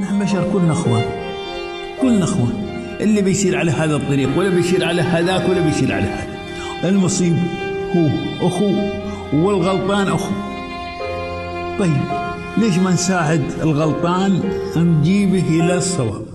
نحن بشر كلنا اخوان، كلنا اخوان، اللي بيصير على هذا الطريق ولا بيصير على هذاك ولا بيصير على هذا، المصيب هو اخوه والغلطان اخوه. طيب ليش ما نساعد الغلطان نجيبه الى الصواب؟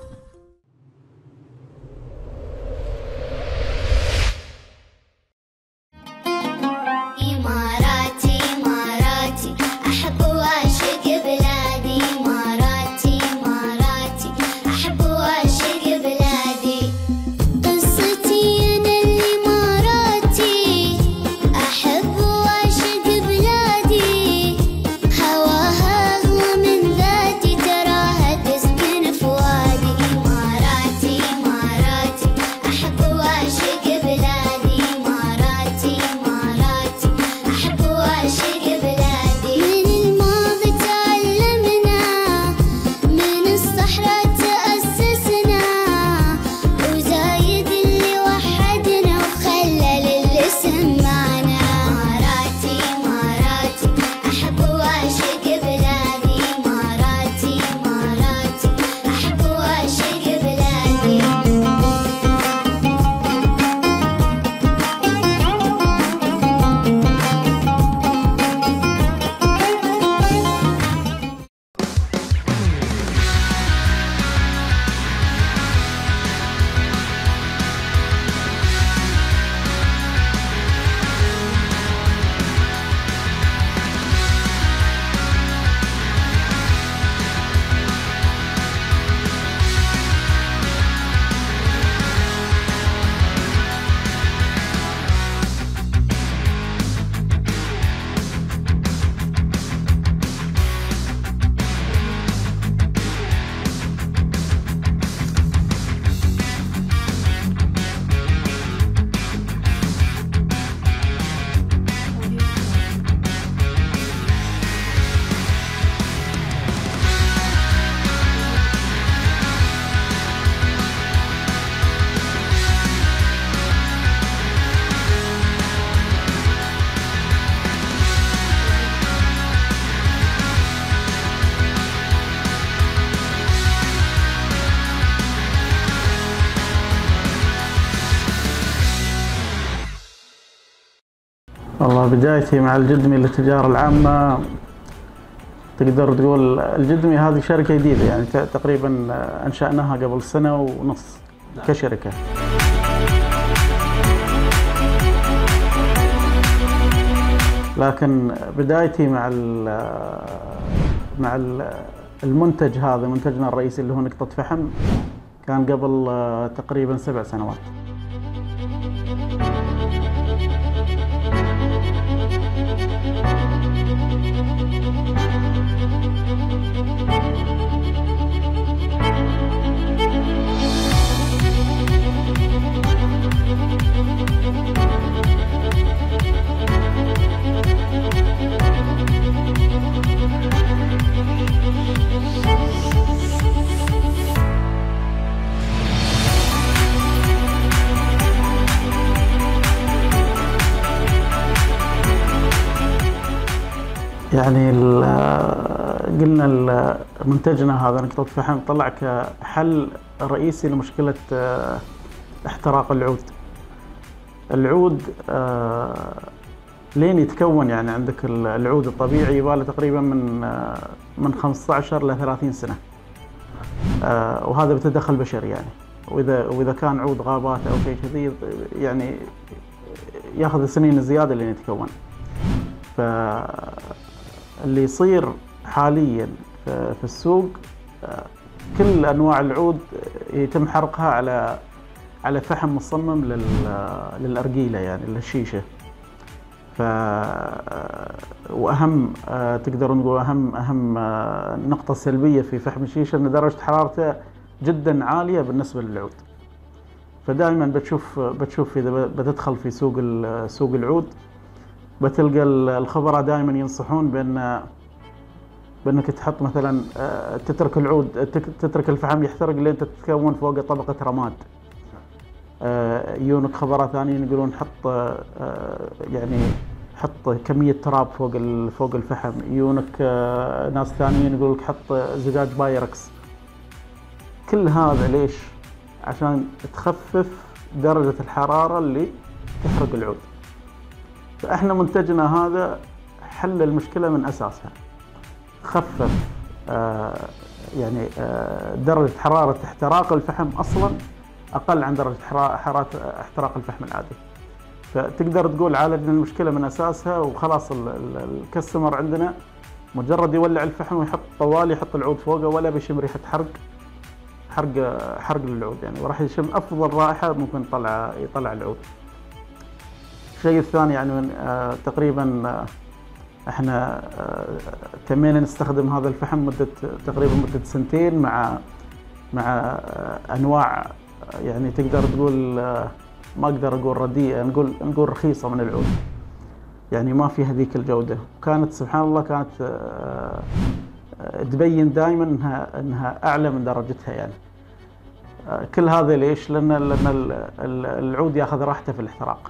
والله بدايتي مع الجدمي للتجارة العامة، تقدر تقول الجدمي هذه شركة جديدة، يعني تقريبا أنشأناها قبل سنة ونص كشركة. لكن بدايتي مع المنتج هذا، منتجنا الرئيسي اللي هو نقطة فحم، كان قبل تقريبا 7 سنوات. يعني قلنا منتجنا هذا نقطة فحم طلع كحل رئيسي لمشكلة احتراق العود. العود لين يتكون، يعني عندك العود الطبيعي يباله تقريبا من 15 ل 30 سنة، وهذا بتدخل بشري يعني، وإذا كان عود غابات أو شيء كذي يعني ياخذ سنين زيادة لين يتكون. اللي يصير حاليا في السوق كل انواع العود يتم حرقها على فحم مصمم للارجيله، يعني للشيشه. واهم تقدر نقول اهم نقطه سلبيه في فحم الشيشه ان درجه حرارته جدا عاليه بالنسبه للعود. فدائما بتشوف اذا بتدخل في سوق العود بتلقى الخبراء دائما ينصحون بانك تحط مثلا تترك العود، تترك الفحم يحترق لين تتكون فوقه طبقه رماد. يجونك خبراء ثانيين يقولون حط كميه تراب فوق الفحم. يجونك ناس ثانيين يقول لك حط زجاج بايركس كل هذا ليش؟ عشان تخفف درجة الحرارة اللي تحرق العود. فإحنا منتجنا هذا حل المشكلة من أساسها، خفف يعني درجة حرارة احتراق الفحم أصلا أقل عن درجة حرارة احتراق الفحم العادي. فتقدر تقول عالجنا المشكلة من أساسها، وخلاص الكستمر عندنا مجرد يولع الفحم ويحط طوالي يحط العود فوقه ولا بيشم ريحة حرق للعود يعني، وراح يشم أفضل رائحة ممكن يطلع العود. الشيء الثاني يعني تقريبا احنا تمينا نستخدم هذا الفحم تقريبا مدة سنتين مع انواع يعني تقدر تقول ما اقدر اقول رديئة، نقول رخيصة من العود، يعني ما فيها ذيك الجودة. وكانت سبحان الله كانت تبين دائما انها اعلى من درجتها يعني. كل هذا ليش؟ لان العود ياخذ راحته في الاحتراق.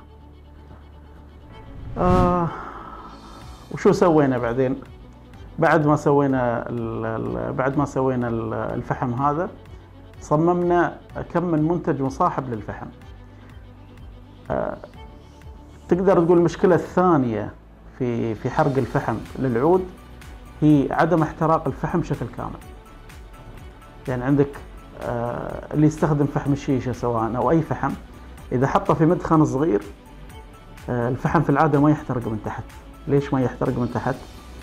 وشو سوينا بعدين؟ بعد ما سوينا الفحم هذا، صممنا كم من منتج مصاحب للفحم. تقدر تقول المشكلة الثانية في حرق الفحم للعود هي عدم احتراق الفحم بشكل كامل. يعني عندك اللي يستخدم فحم الشيشة سواء أو أي فحم، إذا حطه في مدخن صغير الفحم في العادة ما يحترق من تحت. ليش ما يحترق من تحت؟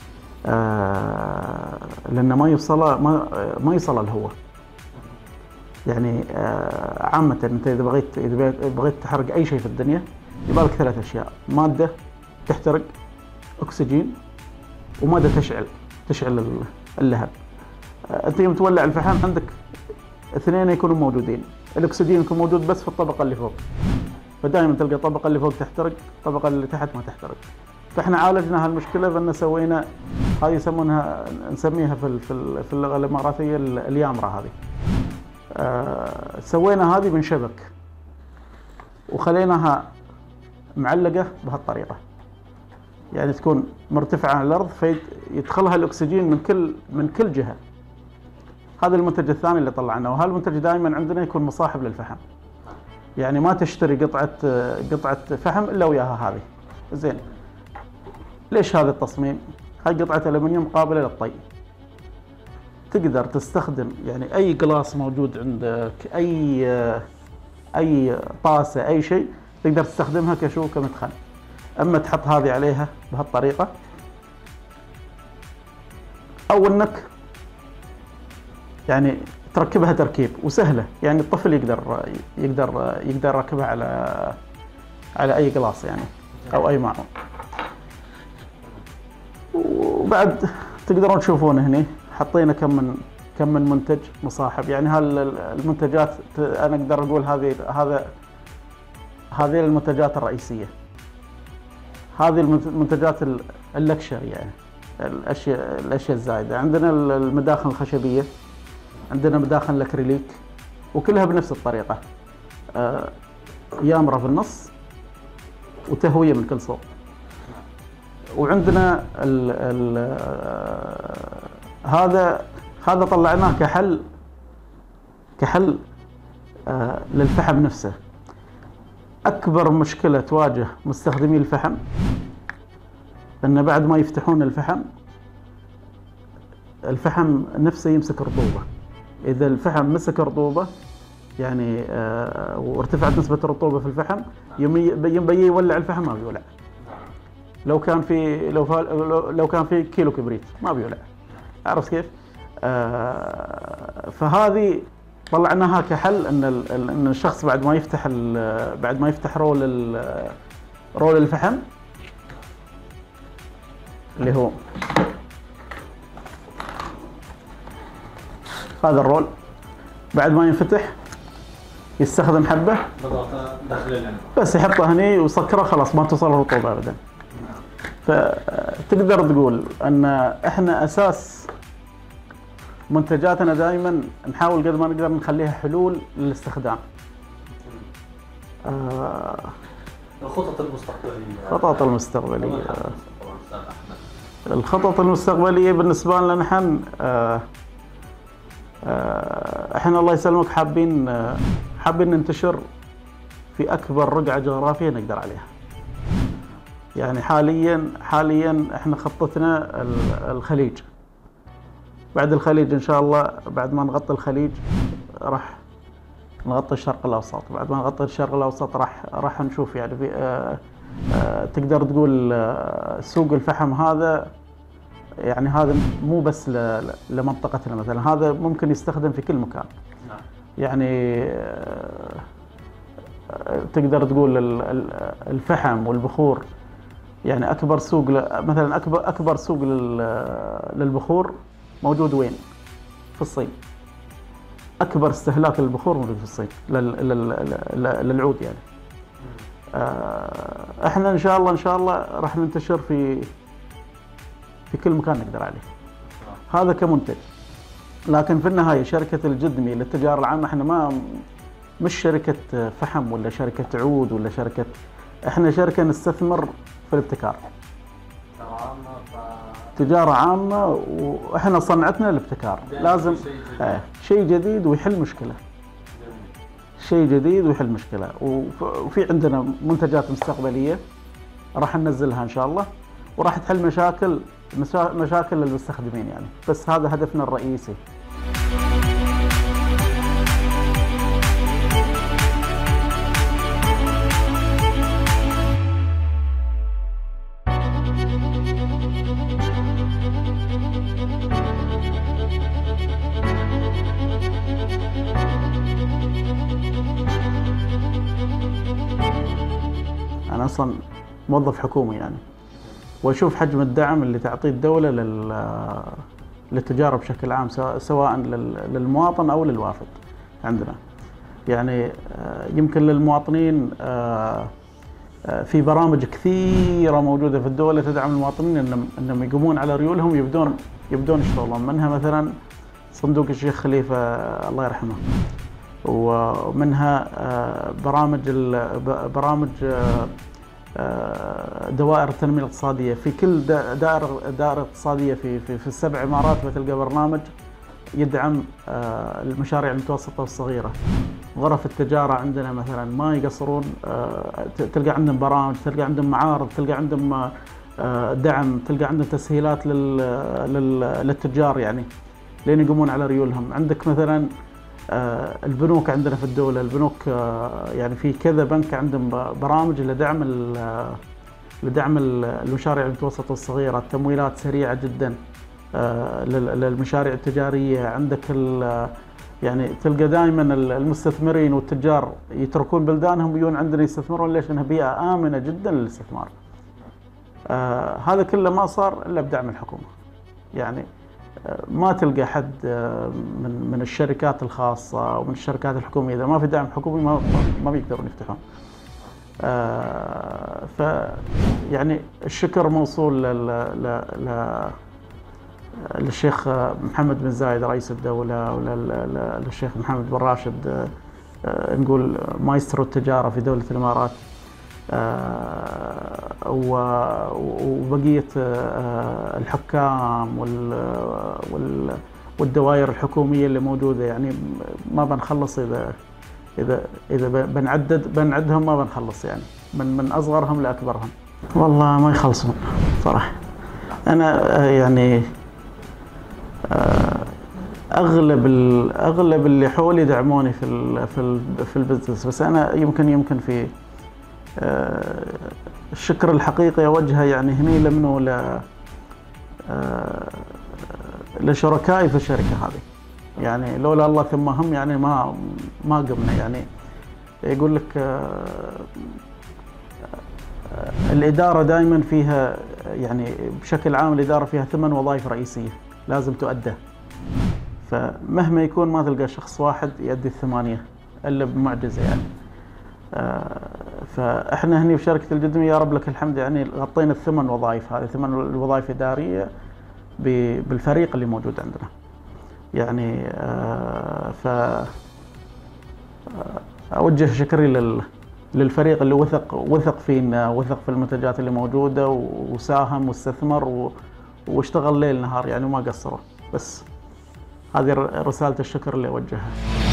لأنه ما يوصل الهواء. يعني عامة أنت إذا بغيت تحرق أي شيء في الدنيا يبالك 3 أشياء: مادة تحترق، أكسجين، ومادة تشعل اللهب. أنت يوم تولع الفحم عندك 2 يكونوا موجودين، الأكسجين يكون موجود بس في الطبقة اللي فوق، فدائما تلقى الطبقة اللي فوق تحترق، الطبقة اللي تحت ما تحترق. فاحنا عالجنا هالمشكلة بأن سوينا هذه نسميها في اللغة الإماراتية اليامرة هذه. سوينا هذه من شبك وخليناها معلقة بهالطريقة، يعني تكون مرتفعة عن الأرض فيدخلها الأكسجين من كل جهة. هذا المنتج الثاني اللي طلعناه، وهالمنتج دائما عندنا يكون مصاحب للفحم، يعني ما تشتري قطعة فحم إلا وياها هذه. زين، ليش هذا التصميم؟ هاي قطعة ألمنيوم قابلة للطي، تقدر تستخدم يعني أي قلاص موجود عندك، أي طاسة، أي شيء تقدر تستخدمها كمدخن. أما تحط هذه عليها بهالطريقة، أو إنك يعني تركبها تركيب وسهلة، يعني الطفل يقدر يركبها على أي قلاص يعني أو أي معون. وبعد تقدرون تشوفون هنا حطينا كم من منتج مصاحب، يعني هالمنتجات أنا أقدر أقول هذه المنتجات الرئيسية. هذه المنتجات اللكشري يعني الأشياء الزايدة. عندنا المداخن الخشبية، عندنا مداخن الأكريليك، وكلها بنفس الطريقة، يامرة في النص وتهوية من كل صوب. وعندنا هذا طلعناه كحل للفحم نفسه. أكبر مشكلة تواجه مستخدمي الفحم أن بعد ما يفتحون الفحم نفسه يمسك رطوبة. إذا الفحم مسك رطوبة يعني وارتفعت نسبة الرطوبة في الفحم، يبي يولع الفحم ما بيولع. لو كان في كيلو كبريت ما بيولع. عرفت كيف؟ فهذه طلعناها كحل ان الشخص بعد ما يفتح رول الفحم اللي هو هذا الرول، بعد ما ينفتح يستخدم حبة بس يحطه هني ويسكره، خلاص ما توصل الرطوبة ابدا. فتقدر تقول ان احنا اساس منتجاتنا دائما نحاول قد ما نقدر نخليها حلول للاستخدام. الخطط المستقبلية الخطط المستقبلية بالنسبة لنا نحن احنا الله يسلمك حابين ننتشر في اكبر رقعه جغرافيه نقدر عليها. يعني حاليا احنا خطتنا الخليج. بعد الخليج ان شاء الله، بعد ما نغطي الخليج راح نغطي الشرق الاوسط. بعد ما نغطي الشرق الاوسط راح نشوف يعني في تقدر تقول سوق الفحم هذا، يعني هذا مو بس لمنطقتنا مثلا، هذا ممكن يستخدم في كل مكان. يعني تقدر تقول الفحم والبخور، يعني اكبر سوق مثلا اكبر سوق للبخور موجود وين؟ في الصين. اكبر استهلاك للبخور موجود في الصين للعود يعني. احنا ان شاء الله راح ننتشر في كل مكان نقدر عليه. هذا كمنتج. لكن في النهايه شركه الجدمي للتجاره العامه، احنا مش شركه فحم ولا شركه عود ولا شركه، احنا شركه نستثمر في الابتكار. تجاره عامه، واحنا صنعتنا الابتكار. لازم شيء جديد ويحل مشكله. شيء جديد ويحل مشكله، وفي عندنا منتجات مستقبليه راح ننزلها ان شاء الله، وراح تحل مشاكل للمستخدمين يعني. بس هذا هدفنا الرئيسي. أنا أصلاً موظف حكومي يعني، وأشوف حجم الدعم اللي تعطيه الدولة للتجارة بشكل عام، سواء للمواطن أو للوافد عندنا. يعني يمكن للمواطنين في برامج كثيرة موجودة في الدولة تدعم المواطنين أنهم يقومون على ريولهم، يبدون يشتغلون. منها مثلاً صندوق الشيخ خليفة الله يرحمه، ومنها برامج دوائر التنمية الاقتصادية. في كل دائرة اقتصادية في السبع إمارات بتلقى برنامج يدعم المشاريع المتوسطة والصغيرة. غرف التجارة عندنا مثلا ما يقصرون، تلقى عندهم برامج، تلقى عندهم معارض، تلقى عندهم دعم، تلقى عندهم تسهيلات للتجار يعني لين يقومون على ريولهم. عندك مثلا البنوك عندنا في الدولة، البنوك يعني في كذا بنك عندهم برامج لدعم المشاريع المتوسطة والصغيرة، التمويلات سريعة جدا للمشاريع التجارية. عندك يعني تلقى دائما المستثمرين والتجار يتركون بلدانهم ويجون عندنا يستثمرون. ليش؟ لأنها بيئة آمنة جدا للاستثمار. هذا كله ما صار إلا بدعم الحكومة. يعني ما تلقى حد من الشركات الخاصة ومن الشركات الحكومية إذا ما في دعم حكومي ما بيقدرون يفتحون. يعني الشكر موصول للشيخ محمد بن زايد رئيس الدولة، وللشيخ محمد بن راشد نقول مايسترو التجارة في دولة الإمارات، وبقية الحكام والدوائر الحكومية اللي موجودة. يعني ما بنخلص إذا بنعدهم ما بنخلص، يعني من أصغرهم لأكبرهم والله ما يخلصون صراحة. أنا يعني أغلب اللي حولي دعموني في البزنس، بس أنا يمكن في الشكر الحقيقي أوجهه يعني هني لمنه لشركائي في الشركة هذه. يعني لولا الله ثم هم يعني ما قمنا. يعني يقول لك الإدارة دائما فيها، يعني بشكل عام الإدارة فيها 8 وظائف رئيسية لازم تؤدى، فمهما يكون ما تلقى شخص واحد يؤدي ال8 إلا بمعجزة يعني. فإحنا هني في شركة الجدمي يا رب لك الحمد يعني غطينا ال8 وظائف، هذه 8 وظائف إدارية بالفريق اللي موجود عندنا. يعني أوجه شكري للفريق اللي وثق فينا، وثق في المنتجات اللي موجودة، وساهم واستثمر واشتغل ليل نهار يعني وما قصروا. بس هذه رسالة الشكر اللي أوجهها.